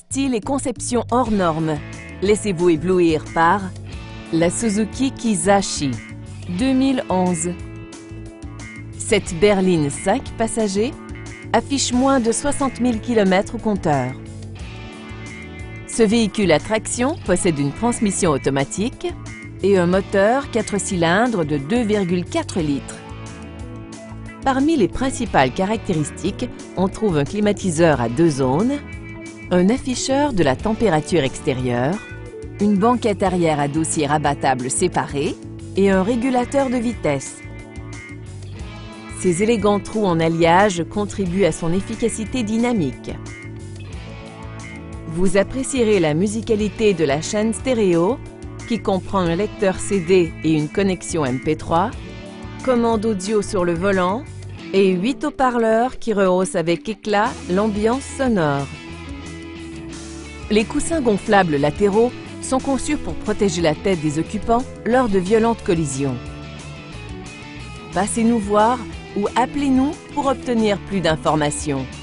Style et conception hors normes. Laissez-vous éblouir par la Suzuki Kizashi 2011. Cette berline 5 passagers affiche moins de 60 000 km au compteur. Ce véhicule à traction possède une transmission automatique et un moteur 4 cylindres de 2,4 litres. Parmi les principales caractéristiques, on trouve un climatiseur à 2 zones, un afficheur de la température extérieure, une banquette arrière à dossier rabattable séparée et un régulateur de vitesse. Ces élégants trous en alliage contribuent à son efficacité dynamique. Vous apprécierez la musicalité de la chaîne stéréo, qui comprend un lecteur CD et une connexion MP3, commande audio sur le volant et 8 haut-parleurs qui rehaussent avec éclat l'ambiance sonore. Les coussins gonflables latéraux sont conçus pour protéger la tête des occupants lors de violentes collisions. Passez nous voir ou appelez-nous pour obtenir plus d'informations.